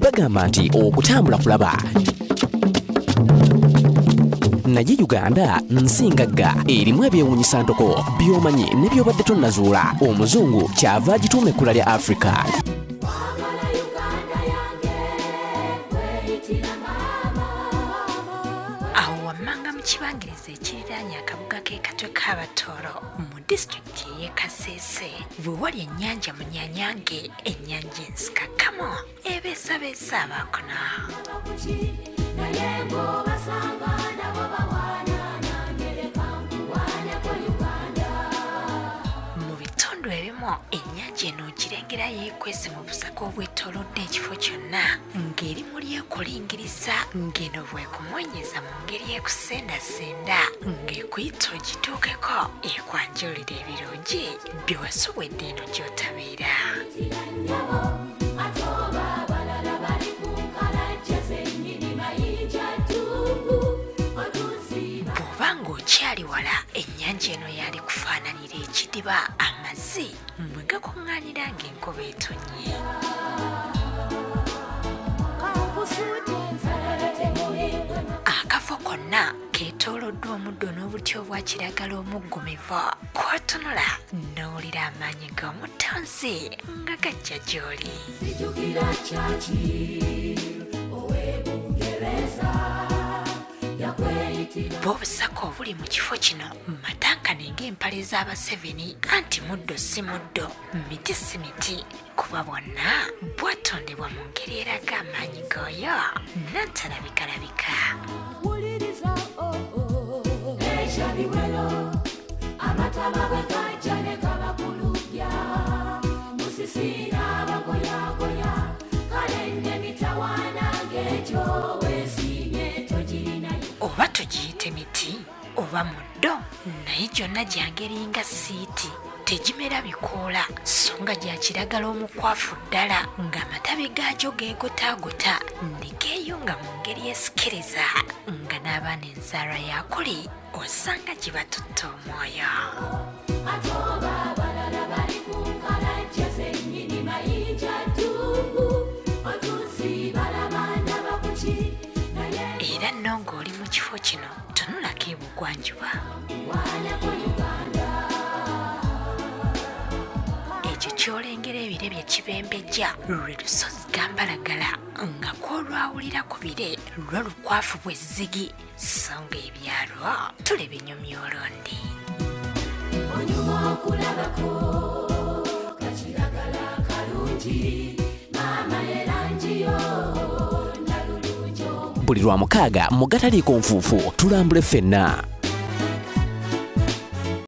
bagamba nti okutambula kulaba. Naye Uganda nsingagga erimu ebyewuunyisa ntoko by'omanyi ne by'obadde tonnazuula. Omuzungu kyava agituuma ekkula lya Africa. Awo wammanga mu kibangirizi ekiriraanye akabuga k'e Katwe Kabatooro mu disitulikiti y'e Kasese bwe wali ennyanja Munyanyange, ennyanja ensikakamo ebeesabeesa abakono. Mu bitundu ebimu ennyanja eno ogirengera yeekwese mu busaka obwetoolodde ekifo kyonna ng'eri mu lyekulingiriza ng'eno bw'ekumwenyeza mu ngeri y'ekusendasenda ng'ekuyita ogituukeko ekwanjulira ebirungi bye wasobwedde eno gy'otabeera. Okyali wala ennyanja eno yali kufaananira ekidiba amazzi mwe gakuŋŋaanira ng'enkuba etonnye. Akafo konna keetooloddwa omuddo n'obuti obwa kiragala omuggumivu kw'otunula n'owulira amaanyi g'omutonzi nga gajja gy'oli. Bw'obusaka obuli mu kifo kino matankane ng'empale z'Abaseveni anti muddo si muddo, miti si miti, kuba bwonna bwatondebwa mu ngeri eraga amaanyi g'oyo n'atalabikalabika. Oba tugiyite miti oba muddo naye gyonna gya ngeri nga siiti, tegimera bikoola so nga gya kiragala omukwafu ddala ng'amatabi gaagyo geegotaagota ne geeyunga mu ngeri esikiriza nga n'abaana enzaala yaakuli osanga gye batutte omwoyo. Era nno ng'oli mu kifo kino tunulako ebugwanjuba. Ekyo ky'olengera ebire bye kibembejja lwe lusozi Gambalagala nga kw'olwawulira ku bire lwo lukwafu bw'ezzigi so ng'ebyalo tuleba ennyumyolondi. Onyuma okulabako kakiragala kalungi maama erangiyo. Buli lwa mukaaga mu gataliiko nfuufu tulambule ffenna.